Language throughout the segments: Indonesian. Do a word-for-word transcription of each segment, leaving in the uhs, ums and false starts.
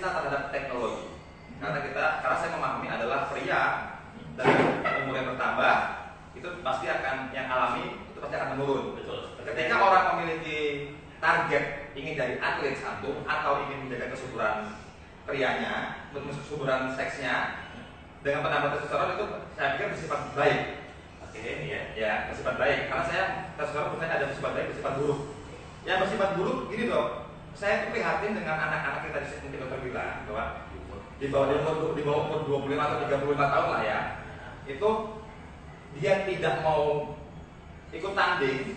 kita terhadap teknologi. Karena kita, karena saya memahami adalah pria dari umur yang bertambah itu pasti akan yang alami itu pasti akan menurun. Betul. Ketika orang memiliki target ingin jadi atlet satu atau ingin menjaga kesuburan prianya, kesuburan seksnya dengan penambahan testosteron itu saya pikir bersifat baik. Oke, ya. Ya, bersifat baik. Karena saya testosteron bukan ada bersifat baik, bersifat buruk. Yang bersifat buruk gini dok, saya tuh prihatin dengan anak-anak kita di sini dokter bilang bahwa di bawah di umur, di bawah umur dua puluh lima atau tiga puluh lima tahun lah ya, itu dia tidak mau ikut tanding,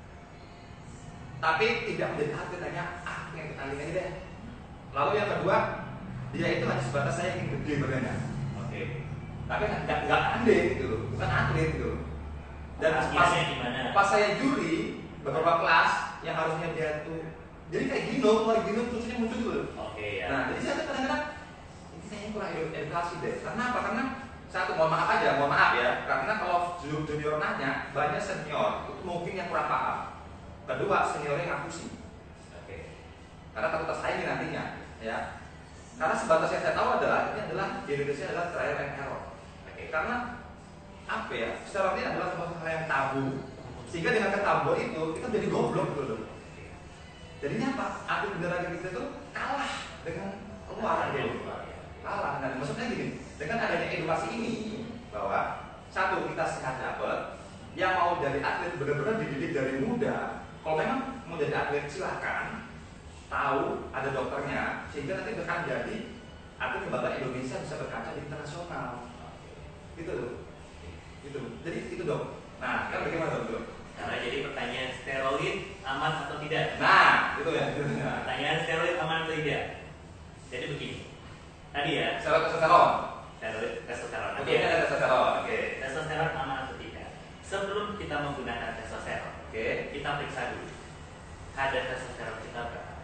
tapi tidak menjadi atlet, hanya ah yang ikut tanding aja deh. Lalu yang kedua, dia itu hanya sebatas saya ingin gede badannya. Oke. Tapi nggak nggak tanding gitu loh, bukan atlet gitu loh. Dan pas, pas saya juri beberapa kelas yang harusnya dia tuh jadi kayak gino, mulai gino terusnya muncul dulu. Oke ya. Nah, jadi saya tuh kadang-kadang ini kayaknya kurang edukasi deh. Karena apa? Karena satu, mohon maaf aja, mohon maaf ya. Karena kalau junior nanya, banyak senior itu mungkin yang kurang paham. Kedua, seniornya ngaku sih. Oke. Karena takut tersaingi nantinya, ya. Karena sebatas yang saya tahu adalah ini adalah di Indonesia adalah trial and error. Oke. Karena apa ya? Steroid adalah sebuah hal yang tabu. Sehingga dengan ketabuan itu kita jadi goblok dulu. Jadinya apa? Atlet beneran kita itu kalah dengan luar gitu. Kalah. Nah, maksudnya gini, dengan adanya edukasi ini bahwa satu kita sehat dapat, yang mau jadi atlet benar-benar dididik dari muda. Kalau memang mau jadi atlet silahkan, tahu ada dokternya, sehingga nanti akan jadi atlet kebanggaan Indonesia bisa berkaca di internasional. Gitu loh. Gitu. Jadi itu dok. Nah, kan bagaimana dok? Karena jadi pertanyaan steroid aman atau tidak? Nah, itu ya. Pertanyaan steroid aman atau tidak? Jadi begini. Tadi ya. Steroid testosteron. Steroid testosteron. Oke, ini ada testosteron. Oke. Testosteron aman atau tidak? Sebelum kita menggunakan testosteron, Oke. kita periksa dulu kadar testosteron kita berapa.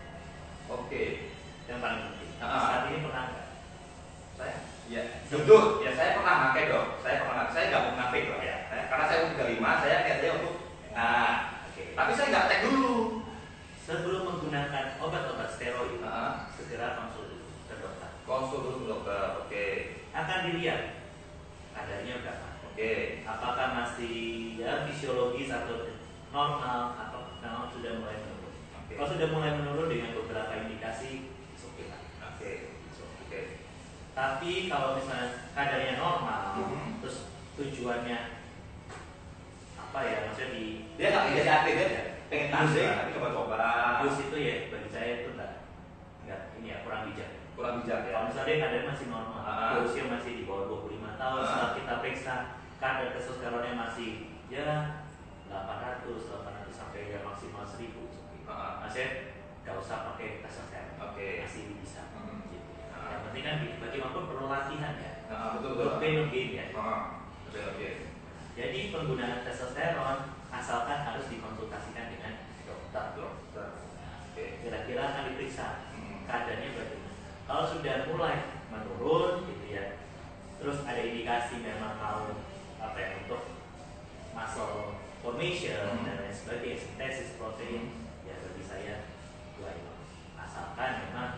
Oke. Yang paling penting. Ah. Saat ini pernah nggak? Saya, ya, jujur, ya saya pernah pakai dok. Saya pernah, saya nggak mau munafik loh ya. Saya- Karena saya umur tiga puluh lima, saya niatnya untuk, nah, Oke. tapi saya nggak cek dulu. Sebelum menggunakan obat-obat steroid, Ah. segera konsul dulu ke dokter. Konsul dulu ke dokter. Oke. Akan dilihat kadarnya berapa. Oke. Apakah masih ya fisiologis atau normal atau memang sudah mulai menurun. Oke. Kalau sudah mulai menurun dengan beberapa indikasi, oke lah. Oke. Oke. Tapi kalau misalnya kadarnya normal, Hmm. terus tujuannya apa ya, maksudnya di Dia nggak jadi atlet, dia pengen tanding, Iya. tapi coba-coba. abuse itu ya bagi saya itu enggak enggak ini ya kurang bijak. Kurang bijak ya. Kalau misalnya dia kadar masih normal, Ah. usia masih di bawah dua puluh lima tahun, Ah. setelah kita periksa kadar testosteronnya masih ya delapan ratus, delapan ratus sampai ya maksimal seribu. Ah. Maksudnya nggak usah pakai testosteron, Oke. masih bisa. Hmm. Gitu. Ah. Yang penting kan bagaimanapun perlu latihan ya, Nah, betul betul. no pain no gain ya. Ah. Oke oke. Jadi penggunaan testosteron asalkan harus dikonsultasikan dengan dokter. Dokter. Oke. Kira-kira akan diperiksa Hmm. keadaannya bagaimana. Kalau sudah mulai menurun gitu ya, terus ada indikasi memang mau apa ya untuk muscle formation Hmm. dan lain sebagainya, sintesis protein, ya bagi saya why not? Asalkan memang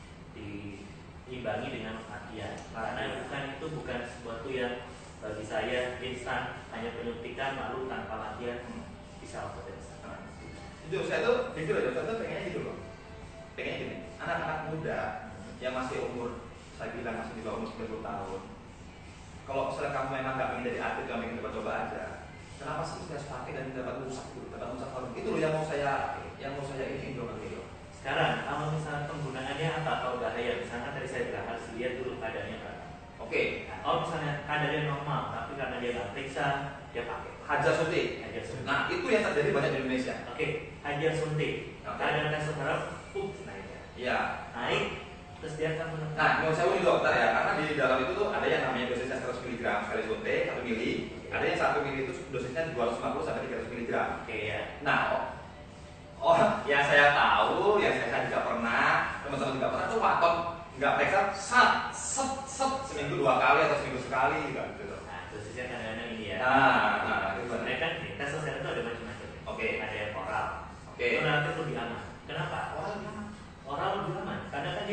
diimbangi dengan latihan. Karena bukan itu bukan sesuatu yang bagi saya instan, hanya penyuntikan lalu tanpa latihan bisa otot besar. Nah, Jujur saya tuh, jujur aja, saya tuh pengennya gitu loh. Pengennya gini, anak-anak muda yang masih umur, saya bilang masih di bawah umur tiga puluh tahun. Kalau misalnya kamu memang nggak ingin jadi atlet, kamu ingin coba-coba aja. Kenapa sih mesti harus pakai dan dapat rusak gitu, dapat rusak hormon? Itu loh yang mau saya, yang mau saya ini dong gitu. Sekarang kalau misalnya penggunaannya apa atau bahaya, misalnya tadi saya bilang harus lihat dulu keadaannya berapa. Oke, Nah, kalau misalnya kadarnya normal, tapi karena dia nggak periksa, dia pakai hajar suntik. hajar suntik. Nah itu yang terjadi banyak di Indonesia. Oke, hajar suntik. Oke. Kadar testosteron, up naik ya. Iya. Naik, terus dia akan menurun. Nah, mau saya uji dokter ya, karena di dalam itu tuh ada yang namanya dosisnya seratus miligram sekali suntik, satu mili. Ada yang satu mili itu dosisnya dua ratus lima puluh sampai tiga ratus miligram. Oke ya. Nah, oh, oh, yang saya tahu, yang saya juga pernah, teman-teman juga pernah tuh watot nggak periksa, sat, set, set, seminggu dua kali atau seminggu sekali gitu. Nah, dosisnya kadang-kadang ini ya. Nah, nah, itu sebenarnya kan nih, testosteron itu ada macam-macam. Oke. Ada yang oral. Oke. Itu relatif lebih aman. Kenapa? Oral lebih aman. Oral lebih aman. Karena kan dia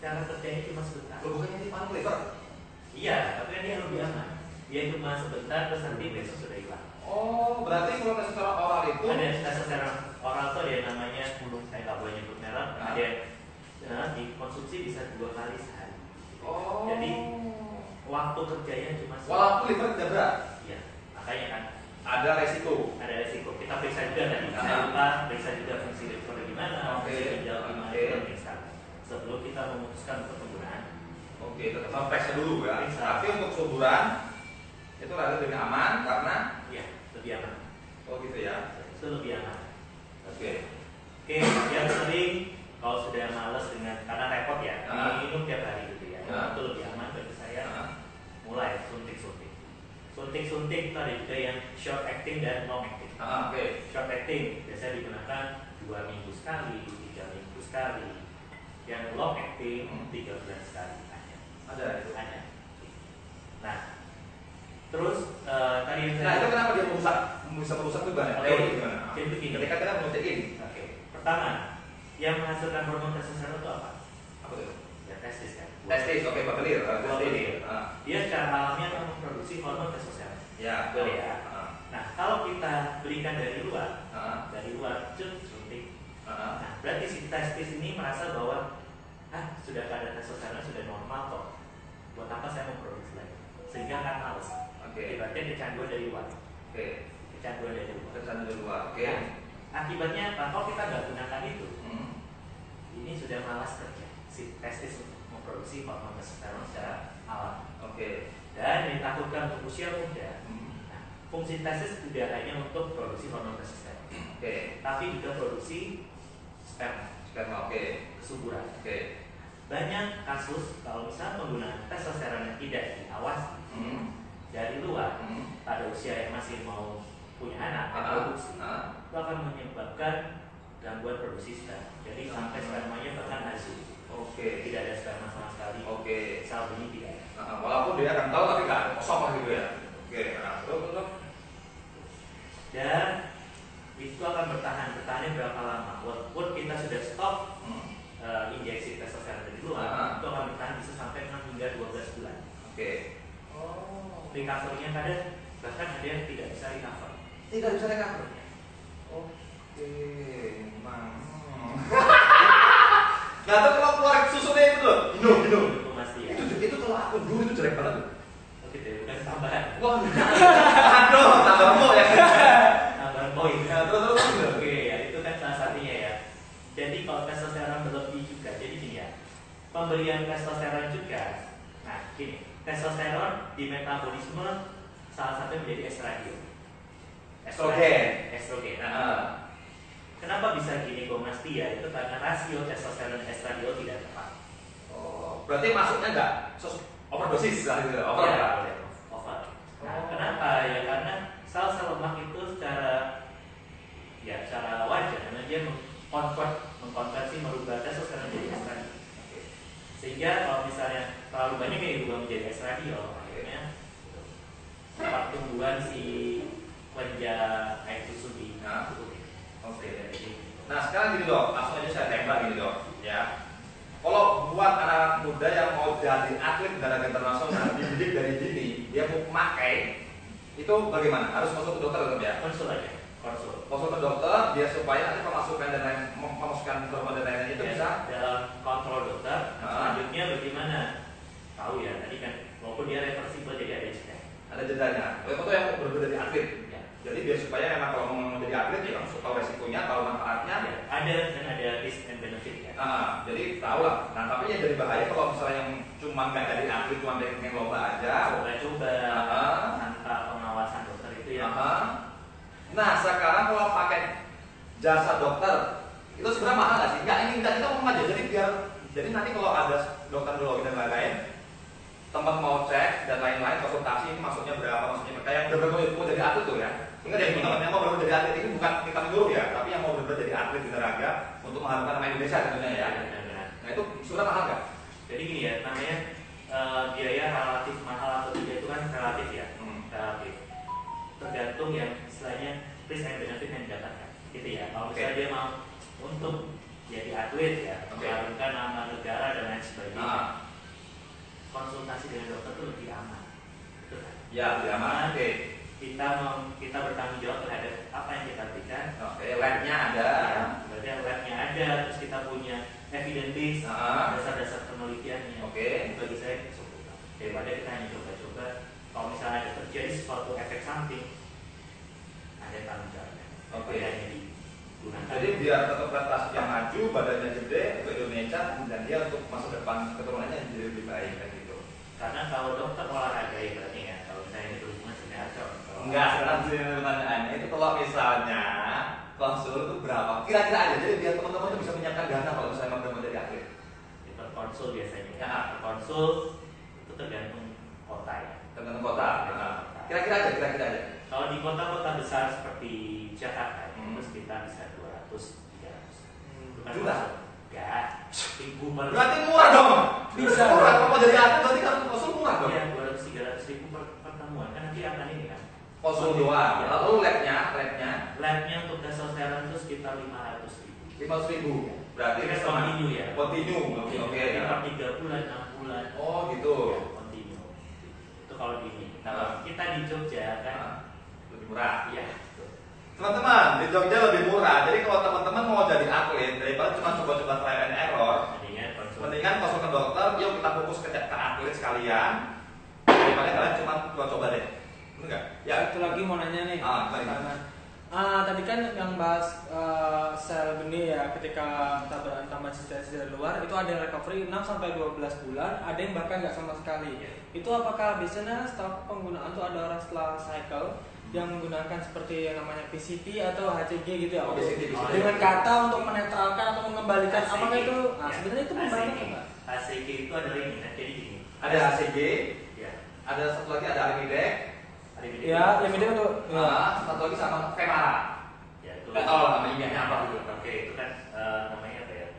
cara kerjanya cuma sebentar. Lo bukannya di panik liver? Iya, tapi kan dia lebih aman. Dia cuma sebentar terus nanti besok sudah hilang. Oh, berarti kalau testosteron oral itu Ada testosteron oral tuh ada yang namanya, saya nggak boleh nyebut merek, Nah. ada ya, dikonsumsi bisa dua kali sehari. Oh. Jadi waktu kerjanya cuma sebentar. Walaupun liver tidak berat, Iya, makanya kan ada resiko. ada resiko. Kita periksa juga tadi, Ah. saya lupa periksa juga fungsi liver gimana, Oke. fungsi ginjal gimana, Oke. kita periksa sebelum kita memutuskan untuk penggunaan. Oke, tetap periksa dulu ya. Periksa. Tapi untuk suburan itu relatif lebih aman karena Iya, lebih aman. oh gitu ya. Itu lebih aman. Oke. Oke, yang sering kalau sudah males dengan karena repot ya, Ah. minum tiap hari gitu ya, Ah. itu lebih aman bagi saya. Nah, Mulai suntik-suntik. Suntik-suntik itu ada juga yang short acting dan long acting. ah, oke. Short acting biasanya digunakan dua minggu sekali, tiga minggu sekali. Yang long acting Hmm. tiga bulan sekali hanya. Ada itu. Hanya. Nah, terus eh, tadi yang Nah, itu kenapa dia merusak? Bisa merusak tuh banyak. Oke. Teori gimana? Jadi begini. Ketika kita menutekin, Oke. Pertama, yang menghasilkan hormon testosteron itu apa? apa tuh? Ya testis kan. Testis, oke, babelir. ah, Buah testis. belir. Ah, Dia secara alamiah akan memproduksi hormon testosteron. ya, Betul ya. Ah, Nah, kalau kita berikan dari luar, ah, dari luar cut suntik. ah, Nah, berarti si testis ini merasa bahwa ah sudah ada testosteron sudah normal kok. Buat apa saya memproduksi lagi? Sehingga akan males. oke, Akibatnya kecanduan dari luar. oke. Kecanduan dari luar. Kesan di luar, oke. Nah, akibatnya apa? Kalau kita nggak gunakan itu, Hmm, ini sudah malas kerja. Si testis untuk memproduksi hormon testosteron secara alami. oke. Dan ditakutkan untuk usia muda. Hmm, Nah, fungsi testis tidak hanya untuk produksi hormon testosteron, oke. tapi juga produksi sperma, Sperma, oke, kesuburan. oke. Banyak kasus kalau misalnya penggunaan testosteron yang tidak diawasi Hmm, dari luar hmm. pada usia yang masih mau punya anak, Ah, reproduksi, ah. itu akan menyebabkan gangguan produksi sperma. Jadi sampai spermanya bahkan hasil, Oke, tidak ada sperma sama sekali, oke. sel benih tidak ada. Nah, walaupun dia akan tahu tapi nggak kosong lah gitu ya. Oke, nah, terus terus. Dan itu akan bertahan, bertahannya berapa lama? Walaupun kita sudah stop Hmm, uh, injeksi testosteron dari luar, Ah. itu akan bertahan bisa sampai enam hingga dua belas bulan. oke. Oh, Recovery-nya kadang bahkan ada yang tidak bisa recover. tidak bisa recover. Oke, memang. Nah, tuh kalau keluar susunya itu loh, minum, minum. Itu pasti ya. Itu itu kalau aku dulu itu jelek banget tuh. Oke deh, bukan tambahan. Wah, aduh, tambah remuk ya. Tambahan poin. Nah, terus terus terus. Oke ya, itu kan salah satunya ya. Jadi kalau testosteron berlebih juga, jadi gini ya. Pemberian testosteron juga. Nah, gini, testosteron di metabolisme salah satu menjadi estradiol. Estrogen. Estrogen. Nah, Nah, kenapa bisa gini Bang Mas Tia? Itu karena rasio testosteron estradiol tidak tepat. oh, berarti masuknya nggak sos- overdosis lah gitu, over Ya, ya? boleh. Over. Nah, Oh. kenapa? Ya karena sel-sel lemak itu secara ya secara wajar karena dia mengkonvert, mengkonversi merubah testosteron menjadi estradiol. Sehingga kalau misalnya terlalu banyak yang diubah menjadi estradiol, akhirnya pertumbuhan si kelenjar air susu di Nah. tubuh. Oke. Nah, sekarang gini dok, langsung aja saya tembak gini dok, ya. Kalau buat anak muda yang mau jadi atlet negara internasional, dididik dari dini, dia mau memakai, itu bagaimana? Harus masuk ke dokter tetap ya? Konsul aja, konsul. Masuk ke dokter, biar supaya nanti pemasukan dan lain, memasukkan hormon dan lain-lain itu Ya, bisa. dalam kontrol dokter. Ah. Selanjutnya bagaimana? Tahu ya tadi kan, walaupun dia reversible jadi ada jeda. Ada jedanya. Itu tuh yang mau berbeda dari atlet. Ya. Jadi biar supaya memang kalau mau menjadi atlet ya langsung tahu resikonya, tahu manfaatnya. Ya, ada dan ada risk and benefit ya. Ah, jadi tahu lah. Nah, tapi yang jadi bahaya kalau misalnya yang cuma nggak jadi atlet, cuma pengen lomba aja. Coba-coba Ah. tanpa pengawasan dokter itu ya. Aha. Nah, sekarang kalau pakai jasa dokter itu sebenarnya mahal nggak sih? Nggak, ini nggak, kita ngomong aja. Jadi biar jadi nanti kalau ada dokter neurologi dan lain-lain, tempat mau cek dan lain-lain konsultasi ini maksudnya berapa, maksudnya kayak yang benar-benar mau jadi atlet tuh ya. Ingat ya teman-teman yang mau benar-benar jadi atlet ini bukan kita menyuruh ya, tapi yang mau benar-benar jadi atlet olahraga untuk mengharumkan nama Indonesia tentunya ya. Benar-benar. Nah itu sebenarnya mahal nggak? Jadi gini ya, namanya eh, biaya relatif mahal atau tidak itu kan relatif ya, Hmm. relatif. Tergantung yang istilahnya risk and benefit yang didapatkan, gitu ya. Kalau Oke. misalnya dia mau untuk jadi atlet ya, Oke. mengharumkan nama negara dan lain sebagainya, aman. Betul kan? Ya, lebih aman. Oke. Okay. Kita mem, kita bertanggung jawab terhadap apa yang kita berikan. Oke, okay. Labnya ada. Ya, berarti labnya ada, terus kita punya evidence base, uh-huh. dasar-dasar penelitiannya. Oke. Okay. Bagi saya cukup. Daripada kita hanya coba-coba, kalau misalnya ada terjadi suatu efek samping, ada tanggung jawabnya. Oke. Okay. Hanya digunakan. Jadi biar tetap prestasi yang maju, badannya gede ke Indonesia, dan dia untuk masa depan keturunannya jadi lebih baik kan gitu. Karena kalau dokter olahraga berarti ya, kalau misalnya ini berhubungan sebenarnya enggak, sekarang sini pertanyaannya itu kalau misalnya konsul itu berapa? Kira-kira aja, jadi biar teman-teman tuh bisa menyiapkan dana kalau misalnya mau menjadi atlet. Per konsul biasanya. Ya. Per konsul itu tergantung kota ya. Tergantung kota. Nah, kira-kira aja, kira-kira aja. Kalau di kota-kota besar seperti Jakarta, hmm. itu sekitar bisa dua ratus tiga ratus. Hmm. Juta? Enggak. Ribu per. Berarti murah dong. Bisa. Murah kalau mau jadi atlet berarti kan konsul murah dong. Iya, dua ratus tiga ratus ribu per pertemuan kan nanti akan ini kan. Konsul doang. Lalu labnya, labnya, labnya untuk testosteron itu sekitar lima ratus ribu. lima ratus ribu. Berarti kan kontinu ya. Kontinu. Oke, oke. Per tiga bulan, enam bulan. Oh gitu. Kontinu. Itu kalau di ini. Kalau kita di Jogja kan lebih murah. Iya. Teman-teman, di Jogja lebih murah. Jadi kalau teman-teman mau jadi atlet daripada cuma coba-coba trial and error, mendingan konsul. Mendingan konsul ke dokter. Yuk kita fokus ke, ke atlet sekalian. Daripada kalian cuma coba-coba deh. Enggak? Ya, satu lagi mau nanya nih. Ah, karena ah, tadi kan yang bahas uh, sel benih ya, ketika kita berantama sisa-sisa dari luar itu ada yang recovery enam sampai dua belas bulan, ada yang bahkan nggak sama sekali. Itu apakah biasanya setelah penggunaan tuh ada orang setelah cycle yang menggunakan seperti yang namanya P C T atau H C G gitu ya, oh, P C T, oh, dengan kata untuk menetralkan atau mengembalikan? Apakah itu? Nah, ya. sebenarnya itu membantu nggak? H C G itu adalah ini, jadi gini. Ada H C G, ya. Ada satu lagi ada Arimidex. Ya, Arimidex untuk. Ah, satu lagi sama Femara. Ya, itu. Nggak tahu lah nama ilmiahnya apa gitu. Oke, itu kan uh, namanya apa ya?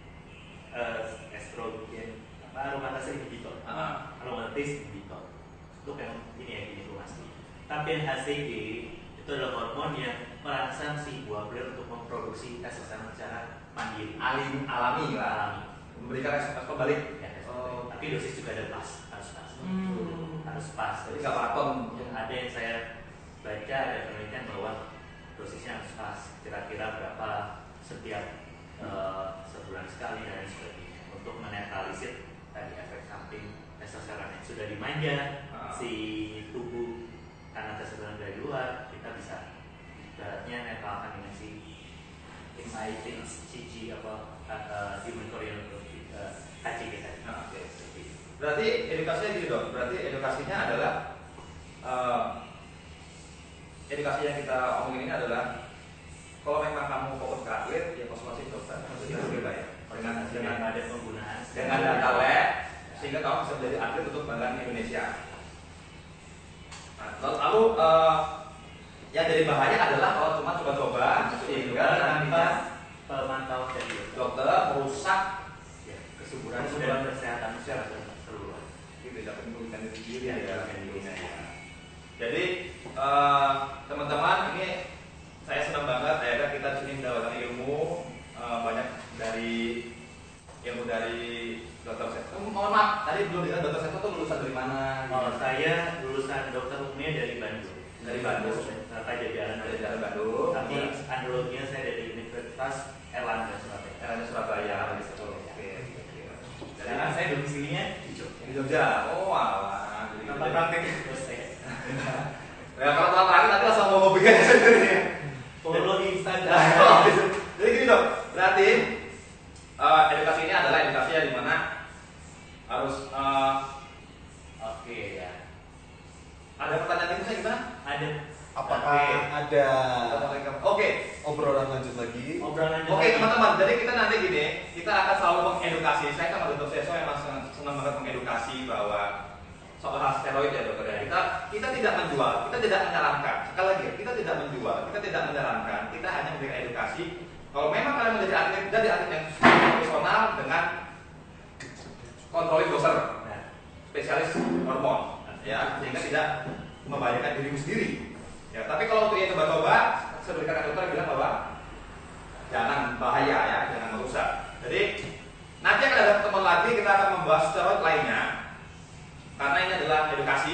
Uh, estrogen, apa aromatase inhibitor. Ah. Aromatase inhibitor. Itu kan ini ya gini tuh pasti. Tapi yang H C G itu adalah hormon yang merangsang si buah bulir untuk memproduksi testosteron secara mandiri, Alim, alami lah. alami. Memberikan respon kebalik. Ya, Oh. tapi dosis juga ada pas, harus pas. Hmm. Harus pas. Jadi nggak maraton. Ada yang saya baca, ada penelitian bahwa dosisnya harus pas, kira-kira berapa setiap uh, sebulan sekali dan sebagainya untuk menetralisir tadi efek samping testosteron yang sudah dimanja Ah. si tubuh karena testosteron dari luar, kita bisa ibaratnya netralkan dengan si insight C G apa uh, human chorion uh, H C G tadi. Nah, oke. Berarti edukasinya gitu dong. Berarti edukasinya adalah uh, edukasi yang kita omongin ini adalah kalau memang kamu fokus ke atlet, ya konsultasi dokter, maksudnya lebih baik. Dengan dengan ada penggunaan dengan data lab, sehingga kamu bisa menjadi atlet untuk banggaan Indonesia. Nah, lalu uh, yang jadi bahaya adalah kalau cuma coba-coba, sehingga nanti pemantauan dari dokter merusak ya, kesuburan kesuburan kesehatan secara keseluruhan. Itu tidak menyembuhkan diri sendiri ya. Ya, ya. Jadi uh, teman-teman, ini saya senang banget ya, kita di sini mendapatkan ilmu uh, banyak dari ilmu dari dokter Seto. Oh, mohon maaf, tadi belum dikatakan dokter Seto itu lulusan dari mana? Kalau saya lulusan dokter umumnya dari Bandung. Dari Bandung. Pajajaran Dari Jalan Bandung. Tapi analoginya saya dari Universitas Erlangga Surabaya. Erlangga Surabaya. Oke. Karena saya domisilinya di Jogja. Di Jogja. Oh, alah. Jadi Tempat praktek terus saya. Ya kalau teman terakhir nanti langsung mau bikin sendiri. Follow Instagram. Jadi gini dong, berarti uh, edukasi ini adalah edukasi yang dimana harus uh, oke okay, ya. Ada pertanyaan itu saya gimana? Ada. Apakah okay. ada Oke, okay. obrolan lanjut lagi? Obrolan lanjut. Oke okay, lagi. teman-teman, jadi kita nanti gini, kita akan selalu mengedukasi. Saya sama Dokter Seso emang senang, senang banget mengedukasi bahwa soal steroid ya dokter ya. Kita kita tidak menjual, kita tidak menyarankan. Sekali lagi, kita tidak menjual, kita tidak menyarankan. Kita hanya memberikan edukasi. Kalau memang kalian menjadi atlet, jadi atlet yang profesional dengan kontrol dokter, spesialis hormon, ya, sehingga tidak membahayakan dirimu sendiri. Ya, tapi kalau untuk yang coba-coba, saya berikan dokter bilang bahwa jangan bahaya ya, jangan merusak. Jadi nanti akan ada pertemuan lagi, kita akan membahas steroid lainnya. Karena ini adalah edukasi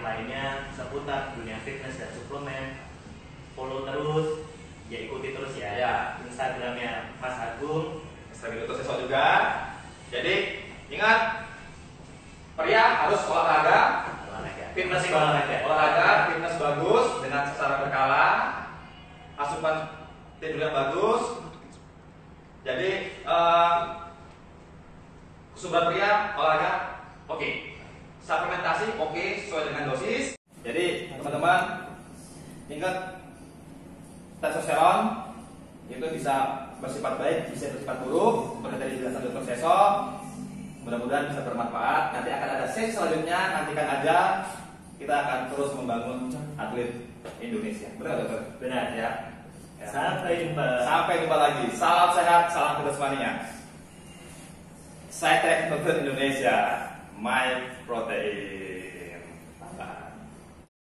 lainnya seputar dunia fitness dan suplemen, follow terus, ya ikuti terus ya, Ya. Instagramnya Mas Agung. Instagram itu sesuatu juga. Jadi ingat, pria harus olahraga, Olahraga. fitness Masih olahraga. olahraga, fitness bagus dengan secara berkala, asupan tidur yang bagus. Jadi eh, kesuburan pria olahraga oke, suplementasi oke sesuai dengan dosis. Jadi teman-teman ingat, testosteron itu bisa bersifat baik, bisa bersifat buruk. Seperti tadi dijelasan dokter Seso, mudah-mudahan bisa bermanfaat. Nanti akan ada sesi selanjutnya, nantikan aja. Kita akan terus membangun atlet Indonesia. Benar nggak, dokter? Benar. Ya. Sampai jumpa. Sampai jumpa lagi. Salam sehat, salam fitness mania. Saya Tek Dokter Indonesia, My Protein.